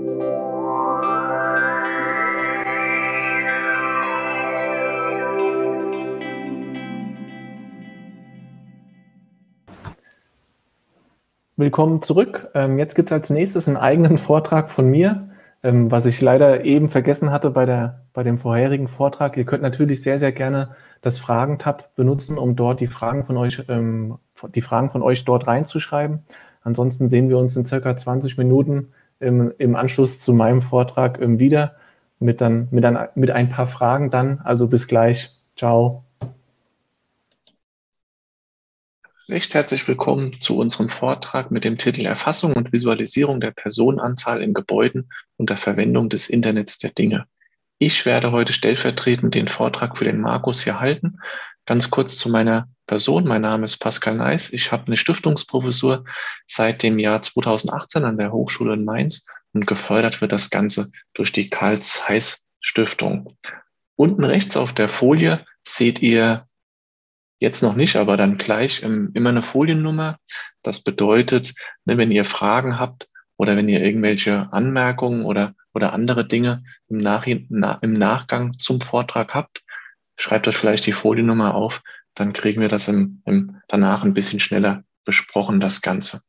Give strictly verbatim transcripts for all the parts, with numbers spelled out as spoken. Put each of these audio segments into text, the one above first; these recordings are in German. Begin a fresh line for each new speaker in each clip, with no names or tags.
Willkommen zurück. Ähm, jetzt gibt es als nächstes einen eigenen Vortrag von mir, ähm, was ich leider eben vergessen hatte bei, der, bei dem vorherigen Vortrag. Ihr könnt natürlich sehr, sehr gerne das Fragen-Tab benutzen, um dort die Fragen von euch, ähm, die Fragen von euch dort reinzuschreiben. Ansonsten sehen wir uns in circa zwanzig Minuten im, im Anschluss zu meinem Vortrag ähm, wieder mit, dann, mit, ein, mit ein paar Fragen dann. Also bis gleich. Ciao.
Recht herzlich willkommen zu unserem Vortrag mit dem Titel Erfassung und Visualisierung der Personenanzahl in Gebäuden unter Verwendung des Internets der Dinge. Ich werde heute stellvertretend den Vortrag für den Markus hier halten. Ganz kurz zu meiner Person. Mein Name ist Pascal Neiß. Ich habe eine Stiftungsprofessur seit dem Jahr zweitausendachtzehn an der Hochschule in Mainz und gefördert wird das Ganze durch die Carl Zeiss Stiftung. Unten rechts auf der Folie seht ihr jetzt noch nicht, aber dann gleich ähm, immer eine Foliennummer. Das bedeutet, ne, wenn ihr Fragen habt oder wenn ihr irgendwelche Anmerkungen oder, oder andere Dinge im, Nachhin, na, im Nachgang zum Vortrag habt, schreibt euch vielleicht die Foliennummer auf, dann kriegen wir das im, im, danach ein bisschen schneller besprochen, das Ganze.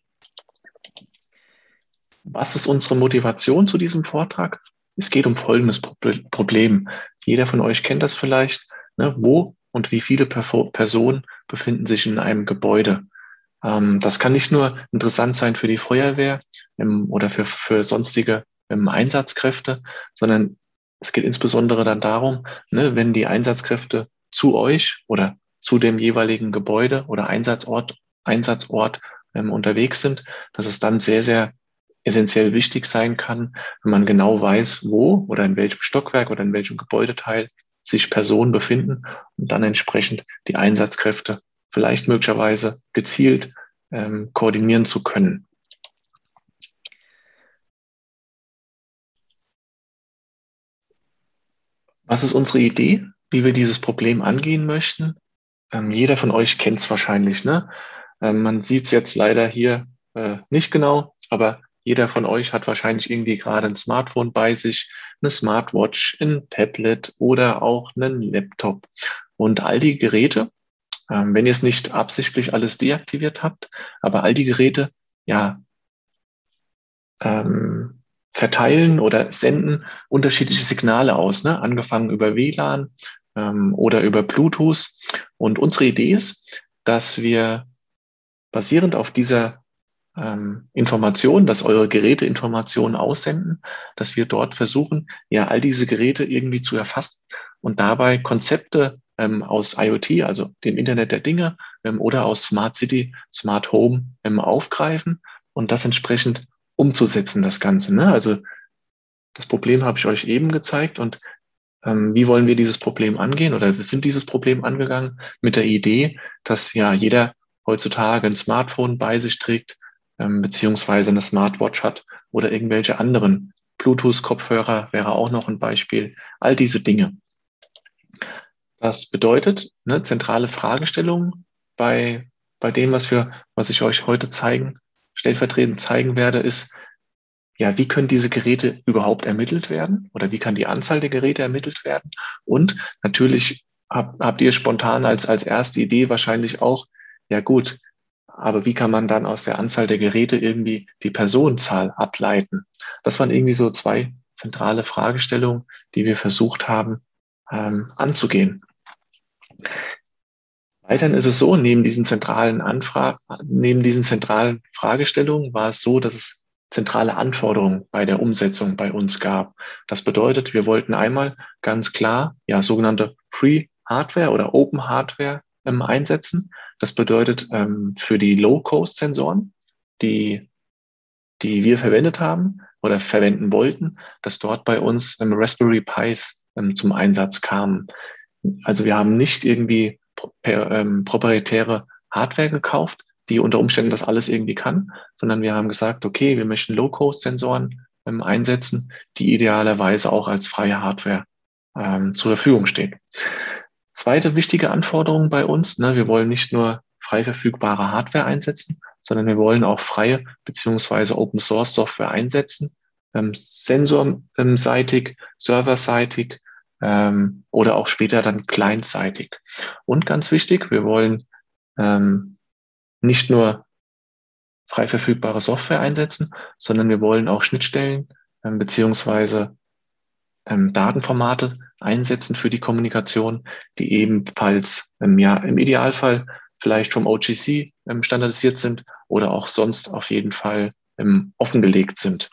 Was ist unsere Motivation zu diesem Vortrag? Es geht um folgendes Problem. Jeder von euch kennt das vielleicht. Ne? Wo und wie viele Personen befinden sich in einem Gebäude? Ähm, das kann nicht nur interessant sein für die Feuerwehr ähm, oder für, für sonstige ähm, Einsatzkräfte, sondern es geht insbesondere dann darum, ne, wenn die Einsatzkräfte zu euch oder zu dem jeweiligen Gebäude oder Einsatzort, Einsatzort ähm, unterwegs sind, dass es dann sehr, sehr essentiell wichtig sein kann, wenn man genau weiß, wo oder in welchem Stockwerk oder in welchem Gebäudeteil sich Personen befinden und dann entsprechend die Einsatzkräfte vielleicht möglicherweise gezielt ähm, koordinieren zu können. Was ist unsere Idee, wie wir dieses Problem angehen möchten? Ähm, jeder von euch kennt es wahrscheinlich, ne? Ähm, man sieht es jetzt leider hier äh, nicht genau, aber jeder von euch hat wahrscheinlich irgendwie gerade ein Smartphone bei sich, eine Smartwatch, ein Tablet oder auch einen Laptop. Und all die Geräte, ähm, wenn ihr es nicht absichtlich alles deaktiviert habt, aber all die Geräte, ja, ähm, verteilen oder senden unterschiedliche Signale aus, ne? Angefangen über W L A N ähm, oder über Bluetooth. Und unsere Idee ist, dass wir basierend auf dieser ähm, Informationen, dass eure Geräte Informationen aussenden, dass wir dort versuchen, ja, all diese Geräte irgendwie zu erfassen und dabei Konzepte ähm, aus IoT, also dem Internet der Dinge, ähm, oder aus Smart City, Smart Home ähm, aufgreifen und das entsprechend umzusetzen, das Ganze. Ne? Also das Problem habe ich euch eben gezeigt und ähm, wie wollen wir dieses Problem angehen oder wir sind dieses Problem angegangen mit der Idee, dass ja jeder heutzutage ein Smartphone bei sich trägt, ähm, beziehungsweise eine Smartwatch hat oder irgendwelche anderen Bluetooth-Kopfhörer wäre auch noch ein Beispiel. All diese Dinge. Das bedeutet, ne, zentrale Fragestellung bei, bei dem, was wir, was ich euch heute zeigen, stellvertretend zeigen werde, ist, ja, wie können diese Geräte überhaupt ermittelt werden oder wie kann die Anzahl der Geräte ermittelt werden? Und natürlich hab, habt ihr spontan als, als erste Idee wahrscheinlich auch, ja gut, aber wie kann man dann aus der Anzahl der Geräte irgendwie die Personenzahl ableiten? Das waren irgendwie so zwei zentrale Fragestellungen, die wir versucht haben ähm, anzugehen. Weiterhin ist es so, neben diesen zentralen Anfragen, neben diesen zentralen Fragestellungen war es so, dass es zentrale Anforderungen bei der Umsetzung bei uns gab. Das bedeutet, wir wollten einmal ganz klar ja sogenannte Free Hardware oder Open Hardware ähm, einsetzen. Das bedeutet ähm, für die Low-Cost-Sensoren, die, die wir verwendet haben oder verwenden wollten, dass dort bei uns ähm, Raspberry Pis ähm, zum Einsatz kamen. Also wir haben nicht irgendwie per, ähm, proprietäre Hardware gekauft, die unter Umständen das alles irgendwie kann, sondern wir haben gesagt, okay, wir möchten Low-Cost-Sensoren ähm, einsetzen, die idealerweise auch als freie Hardware ähm, zur Verfügung stehen. Zweite wichtige Anforderung bei uns, ne, wir wollen nicht nur frei verfügbare Hardware einsetzen, sondern wir wollen auch freie beziehungsweise Open-Source-Software einsetzen, ähm, sensorseitig, serverseitig ähm, oder auch später dann clientseitig. Und ganz wichtig, wir wollen ähm, nicht nur frei verfügbare Software einsetzen, sondern wir wollen auch Schnittstellen ähm, beziehungsweise ähm, Datenformate einsetzen für die Kommunikation, die ebenfalls ähm, ja, im Idealfall vielleicht vom O G C ähm, standardisiert sind oder auch sonst auf jeden Fall ähm, offengelegt sind.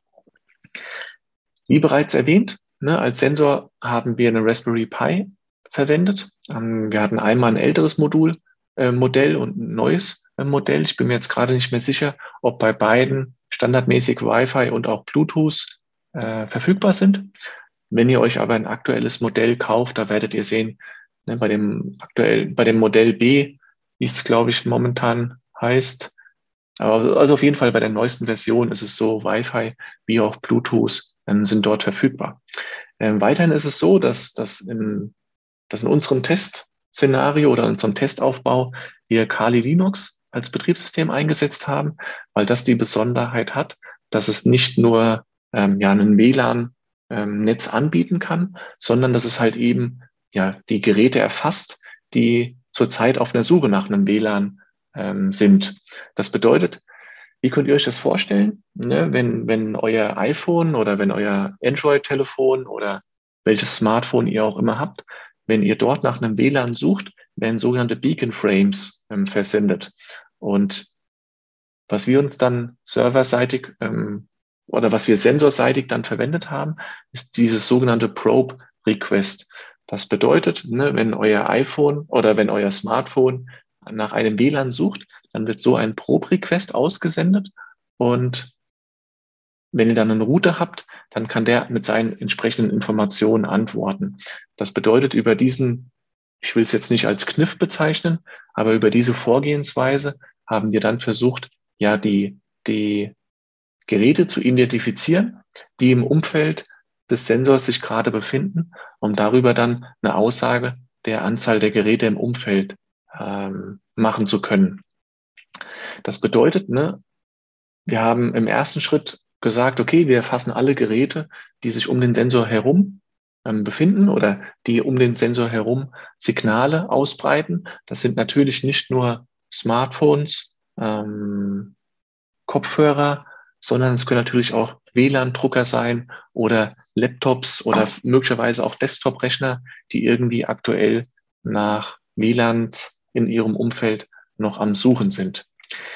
Wie bereits erwähnt, ne, als Sensor haben wir eine Raspberry Pi verwendet. Ähm, wir hatten einmal ein älteres Modul, äh, Modell und ein neues äh, Modell. Ich bin mir jetzt gerade nicht mehr sicher, ob bei beiden standardmäßig Wi-Fi und auch Bluetooth äh, verfügbar sind. Wenn ihr euch aber ein aktuelles Modell kauft, da werdet ihr sehen, ne, bei dem aktuell, bei dem Modell B, wie es, glaube ich, momentan heißt, aber also auf jeden Fall bei der neuesten Version ist es so, Wi-Fi wie auch Bluetooth ähm, sind dort verfügbar. Ähm, weiterhin ist es so, dass, dass, in, dass in unserem Testszenario oder in unserem Testaufbau wir Kali Linux als Betriebssystem eingesetzt haben, weil das die Besonderheit hat, dass es nicht nur ähm, ja, einen W L A N-Netz ähm, anbieten kann, sondern dass es halt eben ja, die Geräte erfasst, die zurzeit auf einer Suche nach einem W L A N ähm, sind. Das bedeutet, wie könnt ihr euch das vorstellen, ne, wenn, wenn euer iPhone oder wenn euer Android-Telefon oder welches Smartphone ihr auch immer habt, wenn ihr dort nach einem W L A N sucht, werden sogenannte Beacon Frames ähm, versendet. Und was wir uns dann serverseitig ähm, oder was wir sensorseitig dann verwendet haben, ist dieses sogenannte Probe Request. Das bedeutet, ne, wenn euer iPhone oder wenn euer Smartphone nach einem W L A N sucht, dann wird so ein Probe-Request ausgesendet und wenn ihr dann einen Router habt, dann kann der mit seinen entsprechenden Informationen antworten. Das bedeutet, über diesen, ich will es jetzt nicht als Kniff bezeichnen, aber über diese Vorgehensweise haben wir dann versucht, ja, die, die Geräte zu identifizieren, die im Umfeld des Sensors sich gerade befinden, um darüber dann eine Aussage der Anzahl der Geräte im Umfeld ähm, machen zu können. Das bedeutet, ne, wir haben im ersten Schritt gesagt, okay, wir erfassen alle Geräte, die sich um den Sensor herum ähm, befinden oder die um den Sensor herum Signale ausbreiten. Das sind natürlich nicht nur Smartphones, ähm, Kopfhörer, sondern es können natürlich auch W L A N-Drucker sein oder Laptops oder möglicherweise auch Desktop-Rechner, die irgendwie aktuell nach W L A Ns in ihrem Umfeld noch am Suchen sind.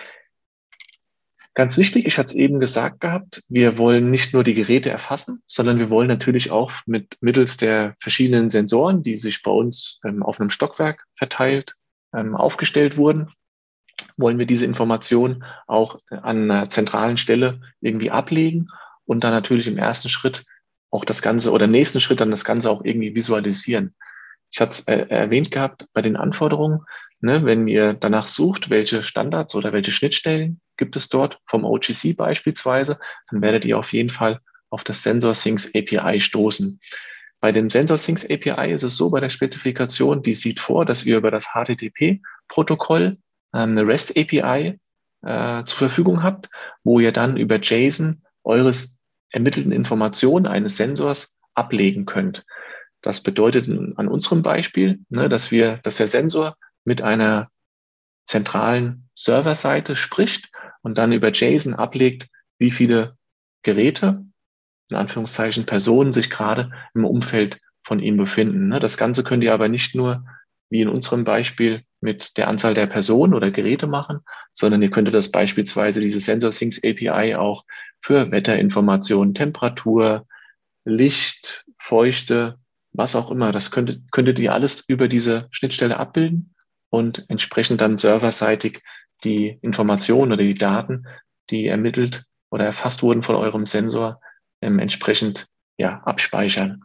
Ganz wichtig, ich hatte es eben gesagt gehabt, wir wollen nicht nur die Geräte erfassen, sondern wir wollen natürlich auch mit mittels der verschiedenen Sensoren, die sich bei uns ähm, auf einem Stockwerk verteilt ähm, aufgestellt wurden, wollen wir diese Informationen auch an einer zentralen Stelle irgendwie ablegen und dann natürlich im ersten Schritt auch das Ganze oder nächsten Schritt dann das Ganze auch irgendwie visualisieren. Ich hatte es äh, erwähnt gehabt bei den Anforderungen, ne, wenn ihr danach sucht, welche Standards oder welche Schnittstellen gibt es dort vom O G C beispielsweise, dann werdet ihr auf jeden Fall auf das SensorSyncs A P I stoßen. Bei dem SensorSyncs A P I ist es so, bei der Spezifikation, die sieht vor, dass ihr über das H T T P-Protokoll ähm, eine REST A P I äh, zur Verfügung habt, wo ihr dann über JSON eures ermittelten Informationen eines Sensors ablegen könnt. Das bedeutet an unserem Beispiel, ne, dass wir, dass der Sensor mit einer zentralen Serverseite spricht und dann über JSON ablegt, wie viele Geräte, in Anführungszeichen Personen, sich gerade im Umfeld von ihm befinden. Ne. Das Ganze könnt ihr aber nicht nur, wie in unserem Beispiel, mit der Anzahl der Personen oder Geräte machen, sondern ihr könntet das beispielsweise, diese SensorSyncs A P I auch für Wetterinformationen, Temperatur, Licht, Feuchte, was auch immer, das könntet, könntet ihr alles über diese Schnittstelle abbilden und entsprechend dann serverseitig die Informationen oder die Daten, die ermittelt oder erfasst wurden von eurem Sensor, ähm, entsprechend ja, abspeichern.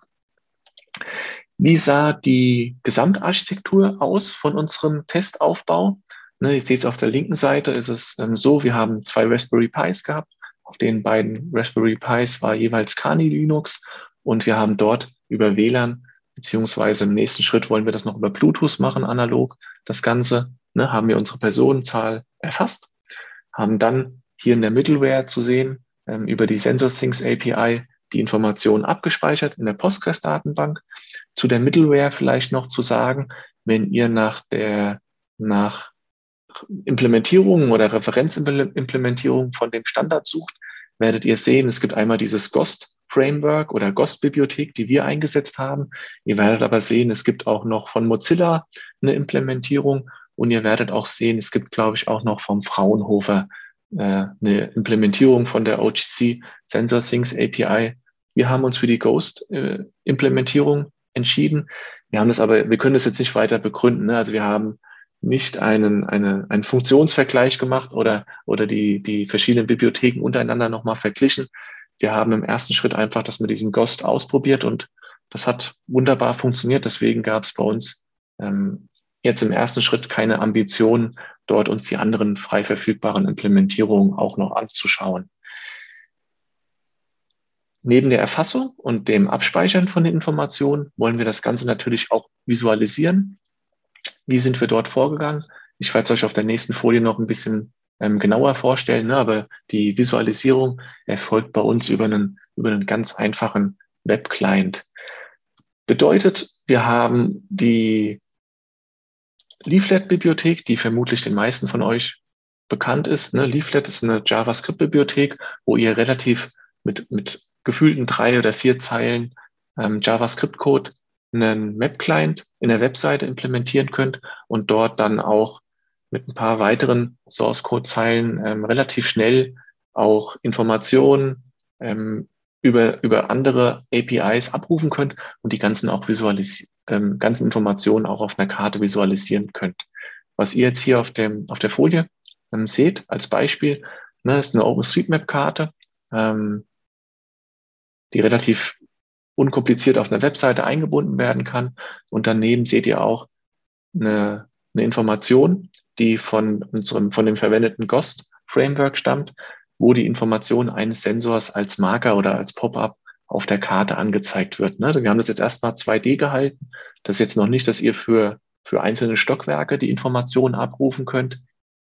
Wie sah die Gesamtarchitektur aus von unserem Testaufbau? Ne, ihr seht es auf der linken Seite, ist es ähm, so, wir haben zwei Raspberry Pis gehabt. Auf den beiden Raspberry Pis war jeweils Kali Linux und wir haben dort über W L A N, beziehungsweise im nächsten Schritt wollen wir das noch über Bluetooth machen, analog. Das Ganze, ne, haben wir unsere Personenzahl erfasst, haben dann hier in der Middleware zu sehen ähm, über die SensorSyncs A P I die Informationen abgespeichert in der Postgres-Datenbank. Zu der Middleware vielleicht noch zu sagen, wenn ihr nach der nach Implementierung oder Referenzimplementierung von dem Standard sucht, werdet ihr sehen, es gibt einmal dieses Ghost-Framework oder Ghost-Bibliothek, die wir eingesetzt haben. Ihr werdet aber sehen, es gibt auch noch von Mozilla eine Implementierung und ihr werdet auch sehen, es gibt, glaube ich, auch noch vom Fraunhofer äh, eine Implementierung von der O G C SensorSyncs A P I. Wir haben uns für die Ghost-Implementierung entschieden. Wir haben das aber, wir können das jetzt nicht weiter begründen. Ne? Also wir haben nicht einen, eine, einen Funktionsvergleich gemacht oder, oder die, die verschiedenen Bibliotheken untereinander nochmal verglichen. Wir haben im ersten Schritt einfach das mit diesem Ghost ausprobiert und das hat wunderbar funktioniert. Deswegen gab es bei uns ähm, jetzt im ersten Schritt keine Ambition, dort uns die anderen frei verfügbaren Implementierungen auch noch anzuschauen. Neben der Erfassung und dem Abspeichern von den Informationen wollen wir das Ganze natürlich auch visualisieren. Wie sind wir dort vorgegangen? Ich werde es euch auf der nächsten Folie noch ein bisschen ähm, genauer vorstellen, ne? Aber die Visualisierung erfolgt bei uns über einen, über einen ganz einfachen Web-Client. Bedeutet, wir haben die Leaflet-Bibliothek, die vermutlich den meisten von euch bekannt ist. Ne? Leaflet ist eine JavaScript-Bibliothek, wo ihr relativ mit, mit gefühlten drei oder vier Zeilen ähm, JavaScript-Code einen Web-Client in der Webseite implementieren könnt und dort dann auch mit ein paar weiteren Source-Code-Zeilen ähm, relativ schnell auch Informationen ähm, über, über andere A P Is abrufen könnt und die ganzen auch visualisieren, ähm, ganzen Informationen auch auf einer Karte visualisieren könnt. Was ihr jetzt hier auf dem, auf der Folie ähm, seht als Beispiel, ne, ist eine OpenStreetMap-Karte, ähm, die relativ unkompliziert auf einer Webseite eingebunden werden kann. Und daneben seht ihr auch eine, eine Information, die von unserem, von dem verwendeten Ghost-Framework stammt, wo die Information eines Sensors als Marker oder als Pop-up auf der Karte angezeigt wird. Ne? Wir haben das jetzt erstmal zwei D gehalten. Das ist jetzt noch nicht, dass ihr für, für einzelne Stockwerke die Informationen abrufen könnt.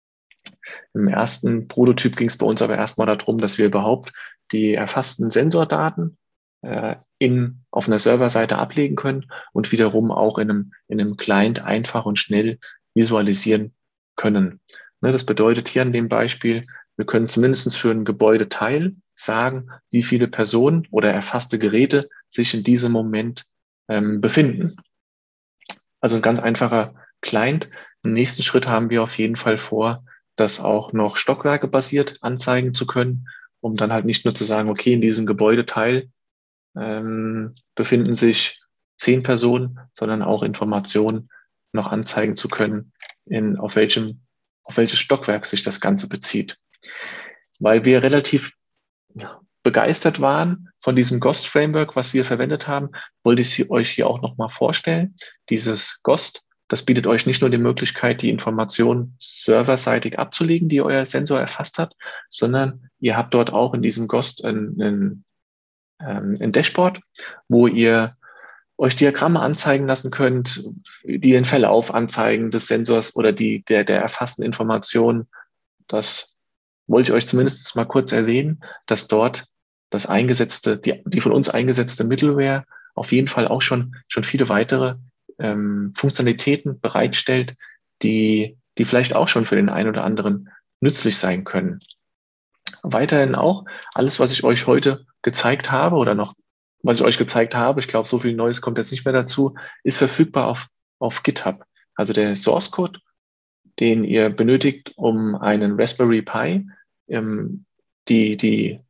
Im ersten Prototyp ging es bei uns aber erstmal darum, dass wir überhaupt die erfassten Sensordaten äh, in, auf einer Serverseite ablegen können und wiederum auch in einem, in einem Client einfach und schnell visualisieren können. Ne, das bedeutet hier an dem Beispiel, wir können zumindest für ein Gebäudeteil sagen, wie viele Personen oder erfasste Geräte sich in diesem Moment ähm, befinden. Also ein ganz einfacher Client. Im nächsten Schritt haben wir auf jeden Fall vor, das auch noch stockwerkebasiert anzeigen zu können, um dann halt nicht nur zu sagen, okay, in diesem Gebäudeteil ähm, befinden sich zehn Personen, sondern auch Informationen noch anzeigen zu können, in, auf welchem, auf welches Stockwerk sich das Ganze bezieht. Weil wir relativ ja, begeistert waren von diesem Ghost-Framework, was wir verwendet haben, wollte ich sie euch hier auch nochmal vorstellen. Dieses Ghost, das bietet euch nicht nur die Möglichkeit, die Informationen serverseitig abzulegen, die euer Sensor erfasst hat, sondern ihr habt dort auch in diesem Ghost ein, ein, ein Dashboard, wo ihr euch Diagramme anzeigen lassen könnt, die den Verlauf anzeigen des Sensors oder die der, der erfassten Informationen. Das wollte ich euch zumindest mal kurz erwähnen, dass dort das eingesetzte, die, die von uns eingesetzte Middleware auf jeden Fall auch schon, schon viele weitere ähm, Funktionalitäten bereitstellt, die, die vielleicht auch schon für den einen oder anderen nützlich sein können. Weiterhin auch alles, was ich euch heute gezeigt habe oder noch, was ich euch gezeigt habe, ich glaube, so viel Neues kommt jetzt nicht mehr dazu, ist verfügbar auf, auf GitHub. Also der Source Code, den ihr benötigt, um einen Raspberry Pi, ähm, die, die,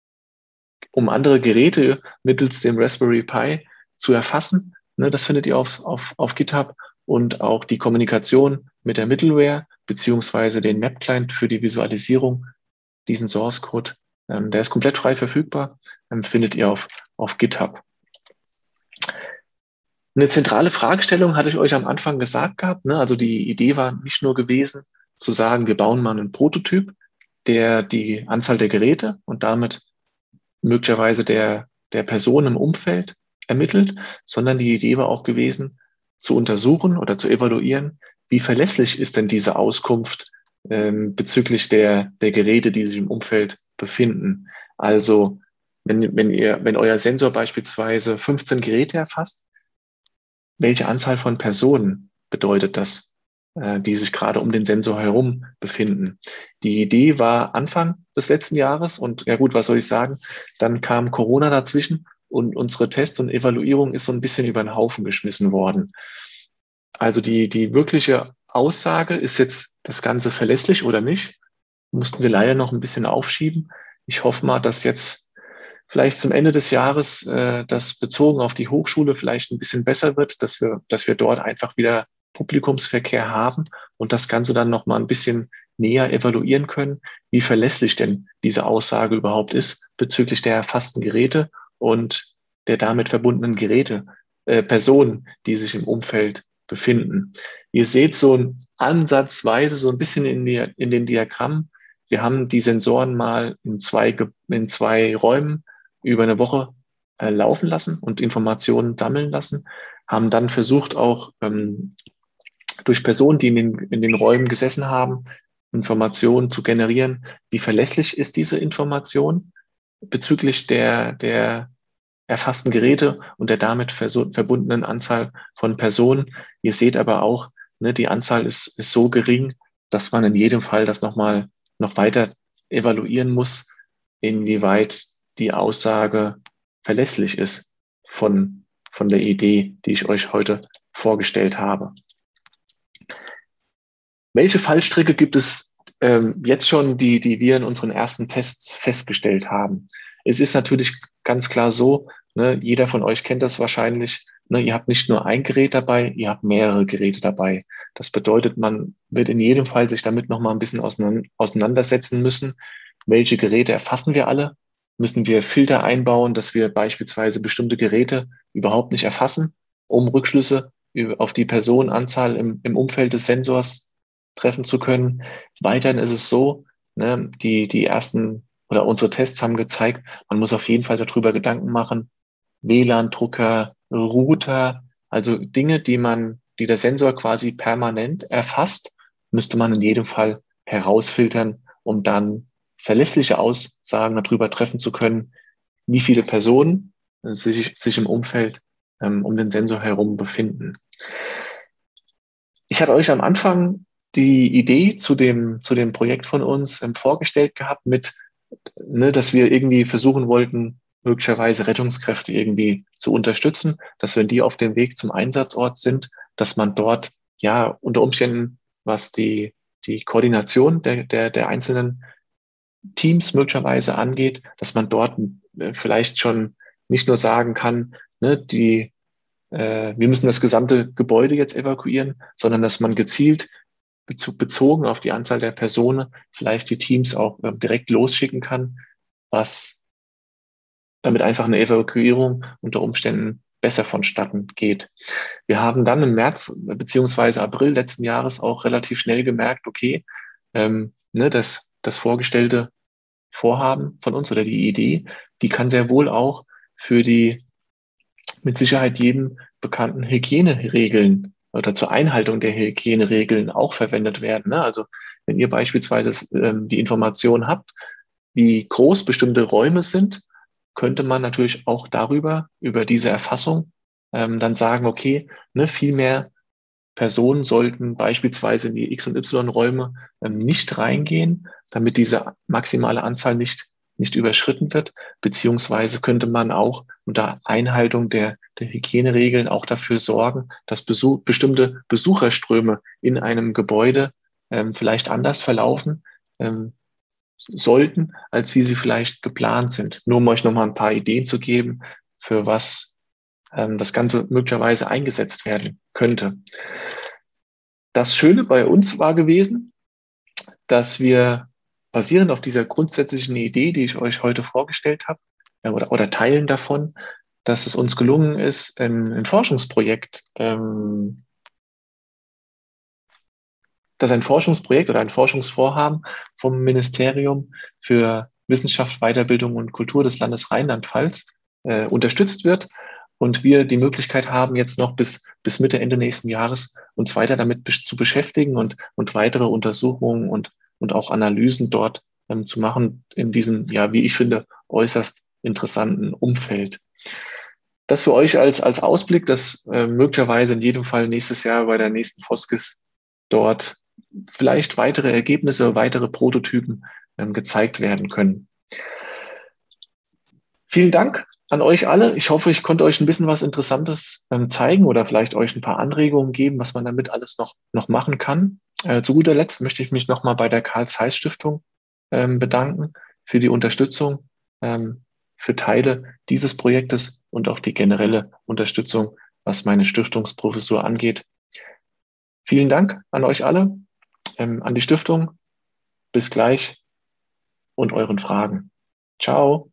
um andere Geräte mittels dem Raspberry Pi zu erfassen. Ne, das findet ihr auf, auf, auf GitHub und auch die Kommunikation mit der Middleware beziehungsweise den Map-Client für die Visualisierung, diesen Source Code, ähm, der ist komplett frei verfügbar, ähm, findet ihr auf, auf GitHub. Eine zentrale Fragestellung hatte ich euch am Anfang gesagt gehabt. Ne? Also die Idee war nicht nur gewesen, zu sagen, wir bauen mal einen Prototyp, der die Anzahl der Geräte und damit möglicherweise der, der Person im Umfeld ermittelt, sondern die Idee war auch gewesen, zu untersuchen oder zu evaluieren, wie verlässlich ist denn diese Auskunft ähm, bezüglich der, der Geräte, die sich im Umfeld befinden. Also wenn, wenn ihr, wenn euer Sensor beispielsweise fünfzehn Geräte erfasst, welche Anzahl von Personen bedeutet das, äh, die sich gerade um den Sensor herum befinden? Die Idee war Anfang des letzten Jahres und ja gut, was soll ich sagen? Dann kam Corona dazwischen und unsere Tests und Evaluierung ist so ein bisschen über den Haufen geschmissen worden. Also die, die wirkliche Aussage, ist jetzt das Ganze verlässlich oder nicht, mussten wir leider noch ein bisschen aufschieben. Ich hoffe mal, dass jetzt vielleicht zum Ende des Jahres äh, das bezogen auf die Hochschule vielleicht ein bisschen besser wird, dass wir, dass wir dort einfach wieder Publikumsverkehr haben und das Ganze dann noch mal ein bisschen näher evaluieren können, wie verlässlich denn diese Aussage überhaupt ist bezüglich der erfassten Geräte und der damit verbundenen Geräte, äh, Personen, die sich im Umfeld befinden. Ihr seht so ansatzweise so ein bisschen in, die, in den Diagrammen. Wir haben die Sensoren mal in zwei, in zwei Räumen über eine Woche äh, laufen lassen und Informationen sammeln lassen, haben dann versucht, auch ähm, durch Personen, die in den, in den Räumen gesessen haben, Informationen zu generieren. Wie verlässlich ist diese Information bezüglich der, der erfassten Geräte und der damit verbundenen Anzahl von Personen? Ihr seht aber auch, ne, die Anzahl ist, ist so gering, dass man in jedem Fall das nochmal noch weiter evaluieren muss, inwieweit die Aussage verlässlich ist von, von der Idee, die ich euch heute vorgestellt habe. Welche Fallstricke gibt es ähm, jetzt schon, die, die wir in unseren ersten Tests festgestellt haben? Es ist natürlich ganz klar so, ne, jeder von euch kennt das wahrscheinlich, ne, ihr habt nicht nur ein Gerät dabei, ihr habt mehrere Geräte dabei. Das bedeutet, man wird in jedem Fall sich damit nochmal ein bisschen auseinandersetzen müssen. Welche Geräte erfassen wir alle? Müssen wir Filter einbauen, dass wir beispielsweise bestimmte Geräte überhaupt nicht erfassen, um Rückschlüsse auf die Personenanzahl im, im Umfeld des Sensors treffen zu können? Weiterhin ist es so, ne, die, die ersten oder unsere Tests haben gezeigt, man muss auf jeden Fall darüber Gedanken machen, W L A N-Drucker, Router, also Dinge, die man, die der Sensor quasi permanent erfasst, müsste man in jedem Fall herausfiltern, um dann verlässliche Aussagen darüber treffen zu können, wie viele Personen sich, sich im Umfeld ähm, um den Sensor herum befinden. Ich hatte euch am Anfang die Idee zu dem, zu dem Projekt von uns ähm, vorgestellt gehabt mit, ne, dass wir irgendwie versuchen wollten, möglicherweise Rettungskräfte irgendwie zu unterstützen, dass wenn die auf dem Weg zum Einsatzort sind, dass man dort ja unter Umständen, was die, die Koordination der, der, der einzelnen Teams möglicherweise angeht, dass man dort äh, vielleicht schon nicht nur sagen kann, ne, die, äh, wir müssen das gesamte Gebäude jetzt evakuieren, sondern dass man gezielt bezogen auf die Anzahl der Personen vielleicht die Teams auch äh, direkt losschicken kann, was damit einfach eine Evakuierung unter Umständen besser vonstatten geht. Wir haben dann im März beziehungsweise April letzten Jahres auch relativ schnell gemerkt, okay, ähm, ne, das, das vorgestellte Vorhaben von uns oder die Idee, die kann sehr wohl auch für die mit Sicherheit jedem bekannten Hygieneregeln oder zur Einhaltung der Hygieneregeln auch verwendet werden. Ne? Also wenn ihr beispielsweise ähm, die Information habt, wie groß bestimmte Räume sind, könnte man natürlich auch darüber, über diese Erfassung, ähm, dann sagen, okay, ne, viel mehr Personen sollten beispielsweise in die X- und Y-Räume ähm, nicht reingehen, damit diese maximale Anzahl nicht, nicht überschritten wird, beziehungsweise könnte man auch unter Einhaltung der, der Hygieneregeln auch dafür sorgen, dass Besuch, bestimmte Besucherströme in einem Gebäude ähm, vielleicht anders verlaufen ähm, sollten, als wie sie vielleicht geplant sind. Nur um euch nochmal ein paar Ideen zu geben, für was ähm, das Ganze möglicherweise eingesetzt werden könnte. Das Schöne bei uns war gewesen, dass wir basierend auf dieser grundsätzlichen Idee, die ich euch heute vorgestellt habe, äh, oder, oder Teilen davon, dass es uns gelungen ist, ein, ein Forschungsprojekt ähm, dass ein Forschungsprojekt oder ein Forschungsvorhaben vom Ministerium für Wissenschaft, Weiterbildung und Kultur des Landes Rheinland-Pfalz äh, unterstützt wird und wir die Möglichkeit haben, jetzt noch bis, bis Mitte, Ende nächsten Jahres uns weiter damit be- zu beschäftigen und, und weitere Untersuchungen und, und auch Analysen dort ähm, zu machen in diesem, ja, wie ich finde, äußerst interessanten Umfeld. Das für euch als, als Ausblick, dass äh, möglicherweise in jedem Fall nächstes Jahr bei der nächsten Foskis dort vielleicht weitere Ergebnisse, weitere Prototypen ähm, gezeigt werden können. Vielen Dank an euch alle. Ich hoffe, ich konnte euch ein bisschen was Interessantes ähm, zeigen oder vielleicht euch ein paar Anregungen geben, was man damit alles noch, noch machen kann. Äh, zu guter Letzt möchte ich mich nochmal bei der Carl-Zeiss-Stiftung ähm, bedanken für die Unterstützung, ähm, für Teile dieses Projektes und auch die generelle Unterstützung, was meine Stiftungsprofessur angeht. Vielen Dank an euch alle, ähm, an die Stiftung. Bis gleich und euren Fragen. Ciao.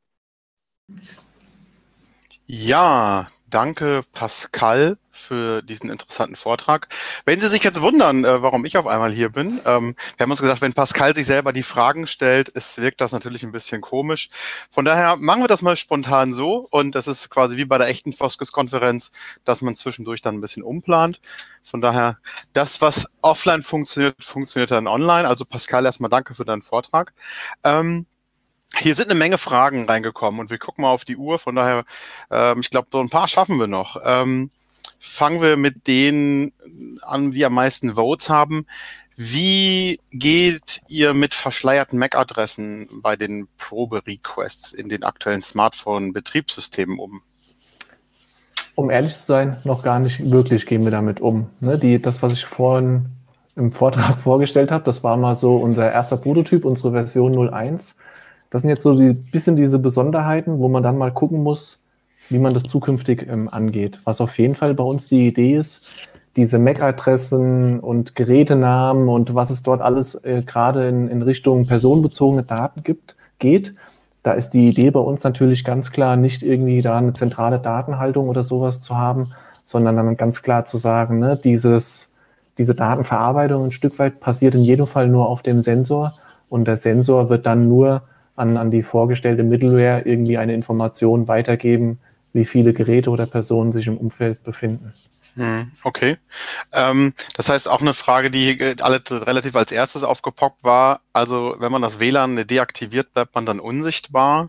Ja, danke Pascal für diesen interessanten Vortrag. Wenn Sie sich jetzt wundern, äh, warum ich auf einmal hier bin, ähm, wir haben uns gesagt, wenn Pascal sich selber die Fragen stellt, es wirkt das natürlich ein bisschen komisch. Von daher machen wir das mal spontan so und das ist quasi wie bei der echten Foskis-Konferenz, dass man zwischendurch dann ein bisschen umplant. Von daher, das, was offline funktioniert, funktioniert dann online. Also Pascal, erstmal danke für deinen Vortrag. Ähm, Hier sind eine Menge Fragen reingekommen und wir gucken mal auf die Uhr. Von daher, ähm, ich glaube, so ein paar schaffen wir noch. Ähm, fangen wir mit denen an, die am meisten Votes haben. Wie geht ihr mit verschleierten M A C-Adressen bei den Probe-Requests in den aktuellen Smartphone-Betriebssystemen um?
Um ehrlich zu sein, noch gar nicht wirklich gehen wir damit um. Ne, die, das, was ich vorhin im Vortrag vorgestellt habe, das war mal so unser erster Prototyp, unsere Version null Punkt eins. Das sind jetzt so ein bisschen diese Besonderheiten, wo man dann mal gucken muss, wie man das zukünftig ähm, angeht. Was auf jeden Fall bei uns die Idee ist, diese M A C-Adressen und Gerätenamen und was es dort alles äh, gerade in, in Richtung personenbezogene Daten gibt, geht. Da ist die Idee bei uns natürlich ganz klar, nicht irgendwie da eine zentrale Datenhaltung oder sowas zu haben, sondern dann ganz klar zu sagen, ne, dieses, diese Datenverarbeitung ein Stück weit passiert in jedem Fall nur auf dem Sensor und der Sensor wird dann nur An, an die vorgestellte Middleware irgendwie eine Information weitergeben, wie viele Geräte oder Personen sich im Umfeld befinden.
Okay. Ähm, das heißt auch eine Frage, die alle relativ als erstes aufgepoppt war. Also wenn man das W L A N deaktiviert, bleibt man dann unsichtbar?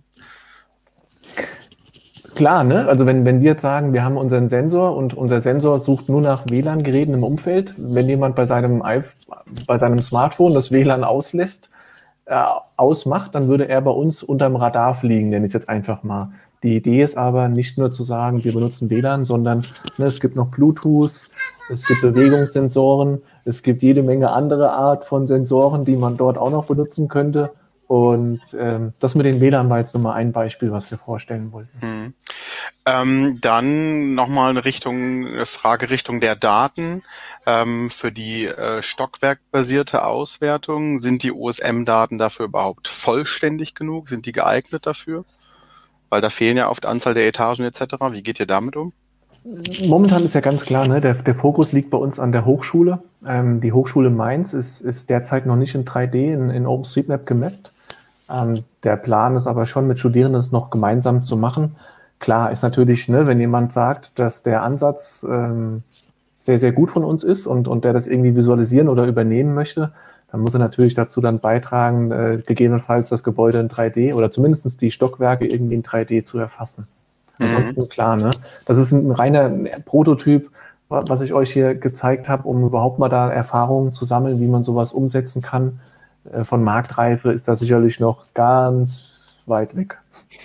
Klar, ne? Also wenn, wenn wir jetzt sagen, wir haben unseren Sensor und unser Sensor sucht nur nach W L A N-Geräten im Umfeld, wenn jemand bei seinem, bei seinem Smartphone das W L A N auslässt, Äh, ausmacht, dann würde er bei uns unterm Radar fliegen, nenne ich es jetzt einfach mal. Die Idee ist aber nicht nur zu sagen, wir benutzen W L A N, sondern ne, es gibt noch Bluetooth, es gibt Bewegungssensoren, es gibt jede Menge andere Art von Sensoren, die man dort auch noch benutzen könnte. Und ähm, das mit den W L A N war jetzt nur mal ein Beispiel, was wir vorstellen wollten.
Hm. Ähm, dann nochmal eine Richtung, eine Frage Richtung der Daten. Ähm, für die äh, stockwerkbasierte Auswertung, sind die O S M-Daten dafür überhaupt vollständig genug? Sind die geeignet dafür? Weil da fehlen ja oft Anzahl der Etagen et cetera. Wie geht ihr damit um?
Momentan ist ja ganz klar, ne, der, der Fokus liegt bei uns an der Hochschule. Ähm, die Hochschule Mainz ist, ist derzeit noch nicht in drei D in, in OpenStreetMap gemappt. Ähm, der Plan ist aber schon, mit Studierenden das noch gemeinsam zu machen. Klar ist natürlich, ne, wenn jemand sagt, dass der Ansatz ähm, sehr, sehr gut von uns ist und, und der das irgendwie visualisieren oder übernehmen möchte, dann muss er natürlich dazu dann beitragen, äh, gegebenenfalls das Gebäude in drei D oder zumindest die Stockwerke irgendwie in drei D zu erfassen. Ansonsten mhm. klar, ne? Das ist ein reiner Prototyp, was ich euch hier gezeigt habe, um überhaupt mal da Erfahrungen zu sammeln, wie man sowas umsetzen kann. Von Marktreife ist das sicherlich noch ganz weit weg.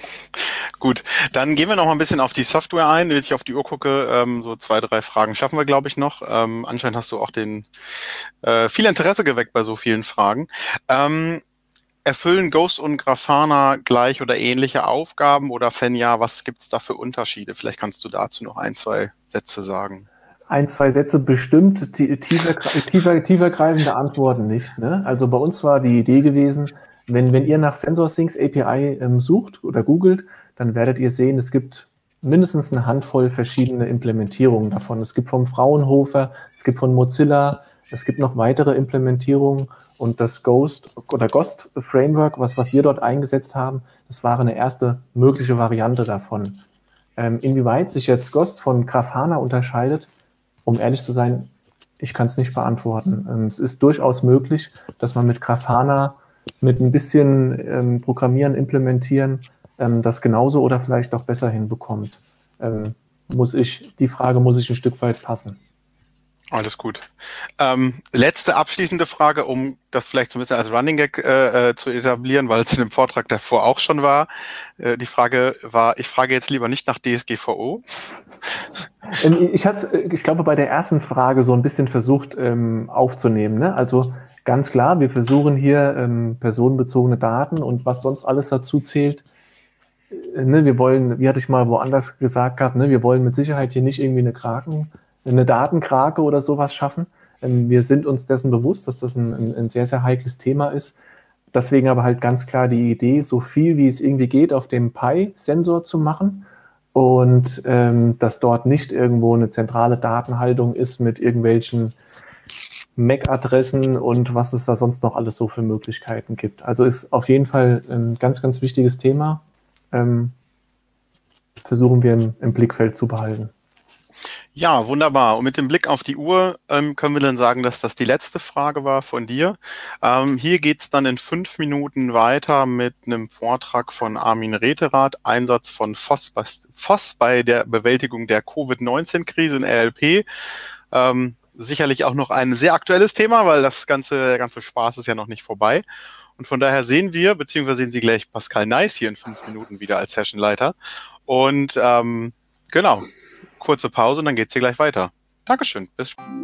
Gut, dann gehen wir noch mal ein bisschen auf die Software ein. Wenn ich auf die Uhr gucke, ähm, so zwei, drei Fragen schaffen wir, glaube ich, noch. Ähm, anscheinend hast du auch den äh, viel Interesse geweckt bei so vielen Fragen. Ähm, erfüllen Ghost und Grafana gleich oder ähnliche Aufgaben oder wenn ja, was gibt es da für Unterschiede? Vielleicht kannst du dazu noch ein, zwei Sätze sagen.
Ein, zwei Sätze bestimmt, tiefer, tiefer, tiefergreifende Antworten nicht. Ne? Also bei uns war die Idee gewesen, wenn, wenn ihr nach SensorSyncs A P I ähm, sucht oder googelt, dann werdet ihr sehen, es gibt mindestens eine Handvoll verschiedene Implementierungen davon. Es gibt vom Fraunhofer, es gibt von Mozilla, es gibt noch weitere Implementierungen und das Ghost oder Ghost Framework, was, was wir dort eingesetzt haben, das war eine erste mögliche Variante davon. Ähm, inwieweit sich jetzt Ghost von Grafana unterscheidet, um ehrlich zu sein, ich kann es nicht beantworten. Ähm, es ist durchaus möglich, dass man mit Grafana mit ein bisschen ähm, Programmieren, Implementieren ähm, das genauso oder vielleicht auch besser hinbekommt. Ähm, muss ich, die Frage muss ich ein Stück weit passen.
Alles gut. Ähm, letzte abschließende Frage, um das vielleicht so ein bisschen als Running Gag äh, zu etablieren, weil es in dem Vortrag davor auch schon war. Äh, die Frage war, ich frage jetzt lieber nicht nach D S G V O.
Ich hatte, ich glaube, bei der ersten Frage so ein bisschen versucht ähm, aufzunehmen. Ne? Also ganz klar, wir versuchen hier ähm, personenbezogene Daten und was sonst alles dazu zählt. Äh, ne? Wir wollen, wie hatte ich mal woanders gesagt gehabt, ne? Wir wollen mit Sicherheit hier nicht irgendwie eine Kraken, eine Datenkrake oder sowas schaffen. Ähm, wir sind uns dessen bewusst, dass das ein, ein, ein sehr, sehr heikles Thema ist. Deswegen aber halt ganz klar die Idee, so viel wie es irgendwie geht, auf dem P I-Sensor zu machen. Und ähm, dass dort nicht irgendwo eine zentrale Datenhaltung ist mit irgendwelchen M A C-Adressen und was es da sonst noch alles so für Möglichkeiten gibt. Also ist auf jeden Fall ein ganz, ganz wichtiges Thema. Ähm, versuchen wir im, im Blickfeld zu behalten.
Ja, wunderbar. Und mit dem Blick auf die Uhr ähm, können wir dann sagen, dass das die letzte Frage war von dir. Ähm, hier geht's dann in fünf Minuten weiter mit einem Vortrag von Armin Rehterath, Einsatz von F O S bei, F O S bei der Bewältigung der Covid neunzehn Krise in R L P. Ähm, sicherlich auch noch ein sehr aktuelles Thema, weil das ganze, der ganze Spaß ist ja noch nicht vorbei. Und von daher sehen wir, beziehungsweise sehen Sie gleich Pascal Neiss hier in fünf Minuten wieder als Sessionleiter. Und ähm, genau. Kurze Pause und dann geht's hier gleich weiter. Dankeschön. Bis